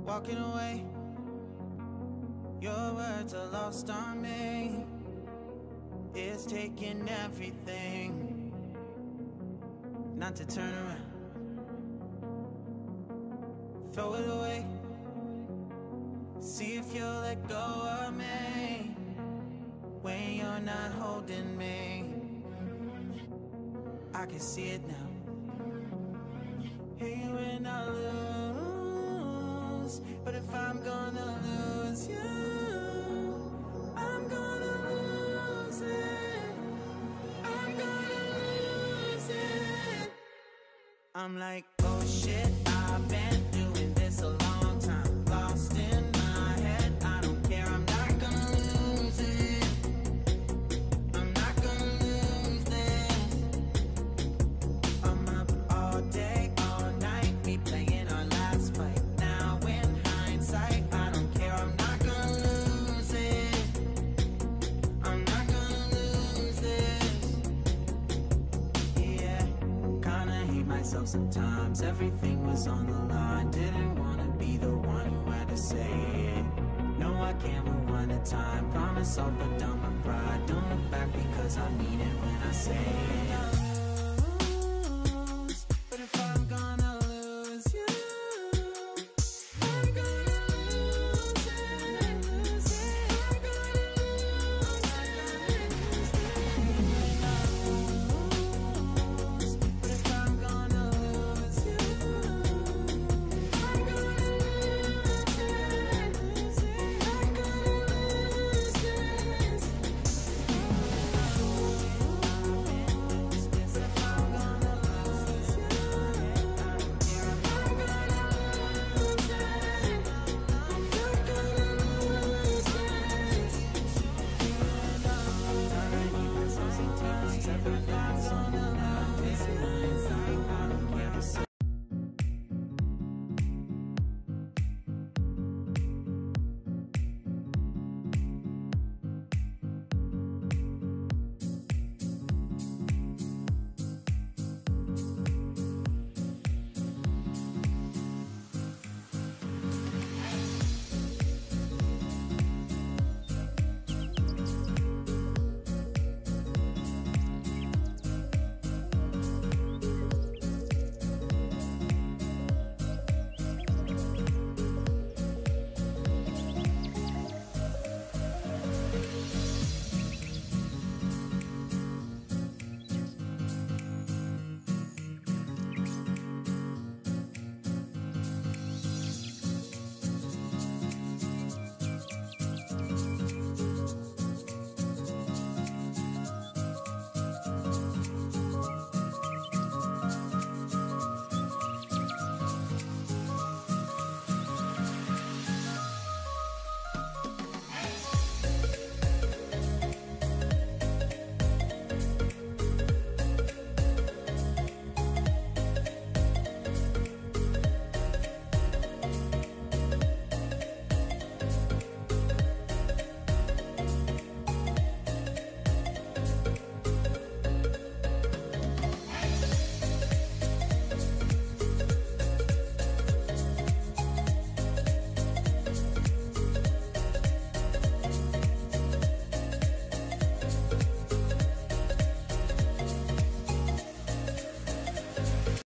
walking away. Your words are lost on me. It's taking everything not to turn around. Throw it away. See if you'll let go of me when you're not holding me. I can see it now. Hey, when I lose, but if I'm gonna lose you, I'm gonna lose it. I'm gonna lose it. I'm like, oh shit, I've been doing this a long time. Lost in my head, I don't care, I'm not gonna lose it. I'm not gonna lose this. I'm up all day, all night, we playing our last fight. Now in hindsight, I don't care, I'm not gonna lose it. I'm not gonna lose this. Yeah, kinda hate myself sometimes. Everything was on the line. Didn't wanna be the one who had to say it. No, I can't rewind the time. Promise I'll put down my pride. Don't look back because I mean it when I say it.